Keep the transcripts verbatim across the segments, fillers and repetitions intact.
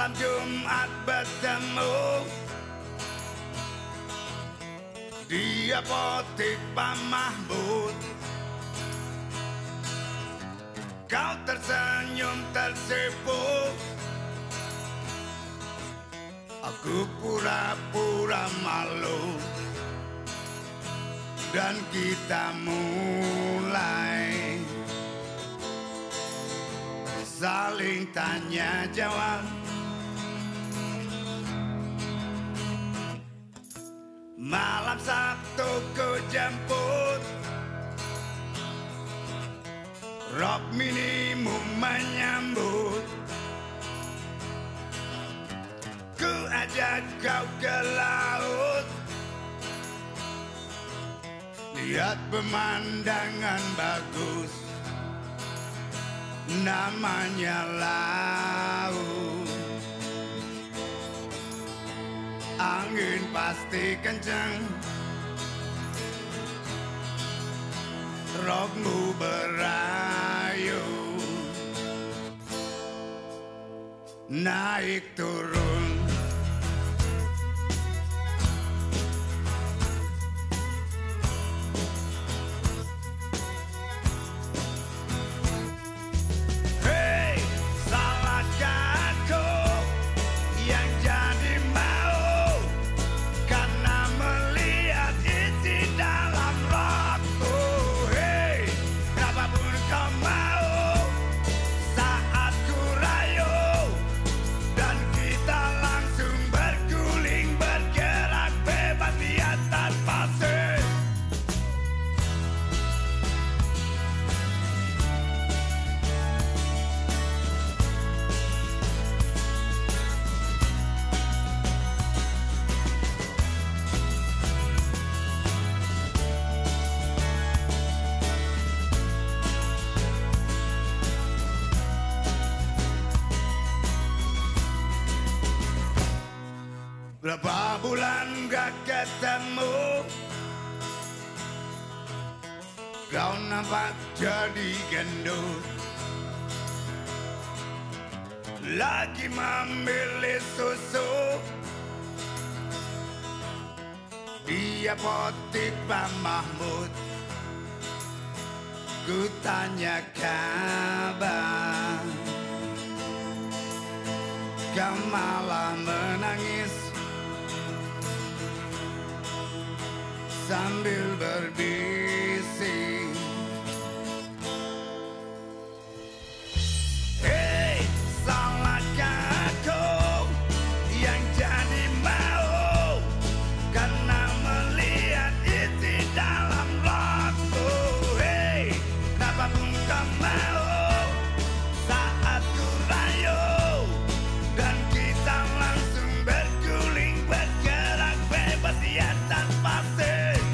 Malam Jumat bertemu di apotik Pak Mahmud. Kau tersenyum tersipu, aku pura-pura malu, dan kita mulai saling tanya jawab. Malam Sabtu ku jemput, rok minimum menyambut. Ku ajak kau ke laut, lihat pemandangan bagus, namanya laut. Angin pasti kencang, rokmu berayun, naik turun. Berapa bulan gak ketemu, kau nampak jadi gendut, lagi memilih susu di apotik Pak Mahmud. Ku tanya kabar, kau malah menangis sambil berbisik. Hei, salahkah aku yang jadi mau karena melihat isi dalam rokku? Hei, kenapa pun kau mau saat ku rayu, dan kita langsung berguling bergerak bebas di atas pasir.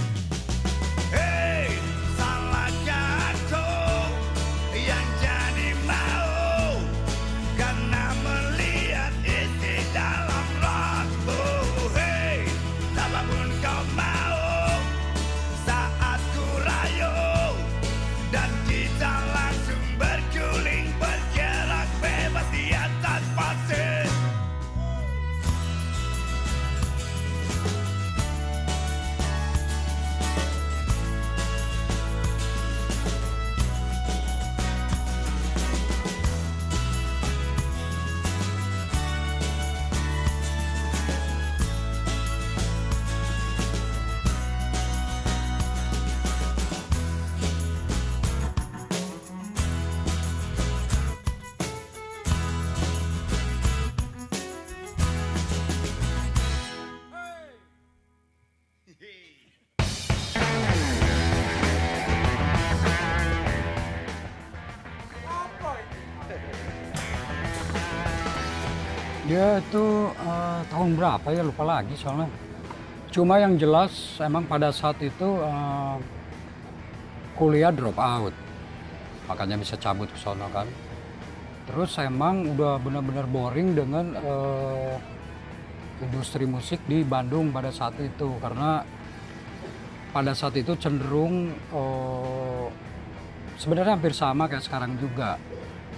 Dia itu uh, tahun berapa ya, lupa lagi soalnya. Cuma yang jelas emang pada saat itu uh, kuliah drop out, makanya bisa cabut ke sono kan. Terus emang udah benar-benar boring dengan uh, industri musik di Bandung pada saat itu, karena pada saat itu cenderung uh, sebenarnya hampir sama kayak sekarang juga.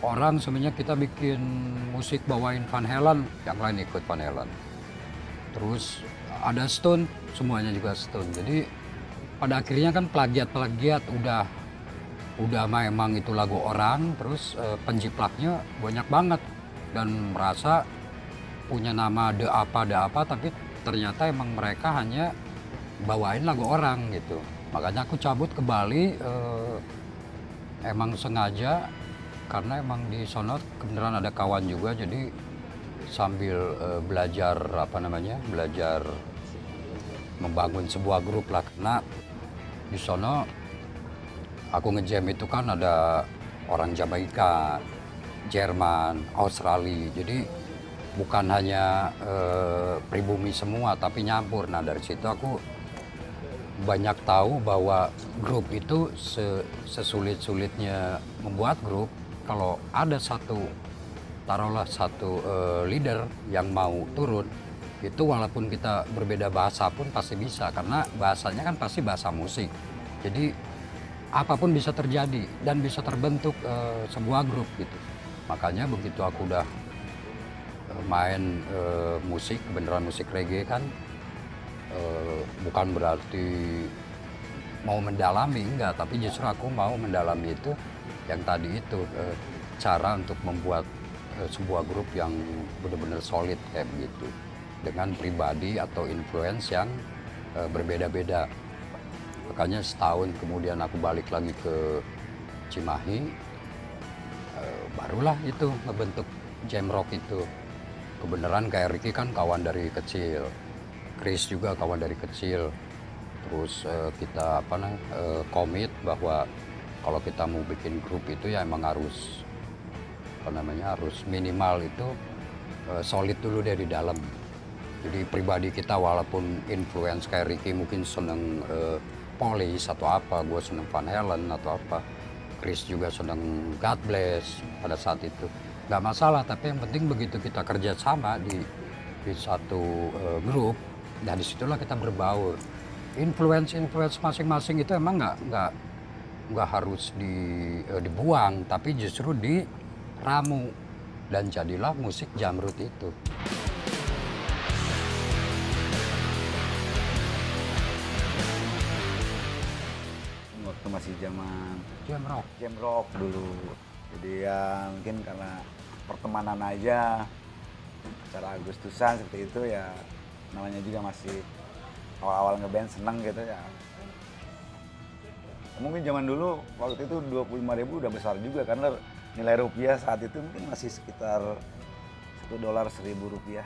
orang sebenarnya kita bikin musik bawain Van Halen, yang lain ikut Van Halen. Terus ada Stone, semuanya juga Stone. Jadi pada akhirnya kan plagiat-plagiat udah udah memang itu lagu orang, terus eh, penjiplaknya banyak banget dan merasa punya nama The apa The apa, tapi ternyata emang mereka hanya bawain lagu orang gitu. Makanya aku cabut ke Bali eh, emang sengaja karena emang di sono kebenaran ada kawan juga, jadi sambil eh, belajar apa namanya belajar membangun sebuah grup lah, karena di sono aku ngejam itu kan ada orang Jamaika, Jerman, Australia, jadi bukan hanya eh, pribumi semua tapi nyampur. Nah dari situ aku banyak tahu bahwa grup itu sesulit-sulitnya membuat grup, kalau ada satu, taruhlah satu uh, leader yang mau turun, itu walaupun kita berbeda bahasa pun pasti bisa, karena bahasanya kan pasti bahasa musik. Jadi apapun bisa terjadi dan bisa terbentuk uh, sebuah grup gitu. Makanya begitu aku udah uh, main uh, musik, beneran musik reggae kan, Uh, bukan berarti mau mendalami, enggak, tapi justru aku mau mendalami itu yang tadi itu uh, cara untuk membuat uh, sebuah grup yang benar-benar solid kayak begitu, dengan pribadi atau influence yang uh, berbeda-beda. Makanya setahun kemudian aku balik lagi ke Cimahi, uh, barulah itu ngebentuk Jamrock itu. Kebenaran kayak Ricky kan kawan dari kecil, Chris juga kawan dari kecil. Terus uh, kita apa nih uh, komit bahwa kalau kita mau bikin grup itu ya emang harus apa namanya harus minimal itu uh, solid dulu dari dalam. Jadi pribadi kita walaupun influence kayak Ricky mungkin seneng uh, Police atau apa, gue seneng Van Halen atau apa, Chris juga seneng God Bless pada saat itu, nggak masalah. Tapi yang penting begitu kita kerja sama di di satu uh, grup, nah disitulah kita berbaur. Influence-influence masing-masing itu emang nggak nggak nggak harus di, e, dibuang, tapi justru diramu dan jadilah musik Jamrut itu. Waktu masih zaman Jamrock. Jamrock dulu, jadi ya mungkin karena pertemanan aja, secara Agustusan seperti itu ya. Namanya juga masih awal-awal ngeband, seneng gitu ya. Mungkin zaman dulu waktu itu dua puluh lima ribu udah besar juga, karena nilai rupiah saat itu mungkin masih sekitar satu dolar seribu rupiah.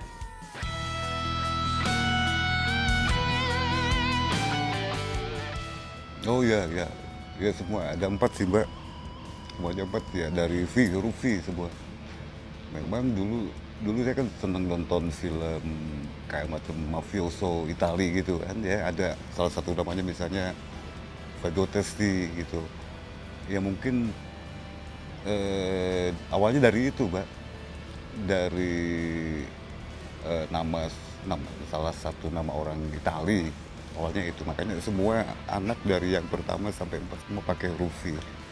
Oh iya, ya, ya semua ada empat sih Mbak, semuanya empat ya, dari V huruf V semua. Memang dulu dulu saya kan seneng nonton film kayak macam mafioso Itali gitu kan ya, ada salah satu namanya misalnya Vado Testi gitu ya. Mungkin eh, awalnya dari itu Mbak, dari eh, nama nama salah satu nama orang Itali awalnya itu, makanya semua anak dari yang pertama sampai empat semua pakai huruf V.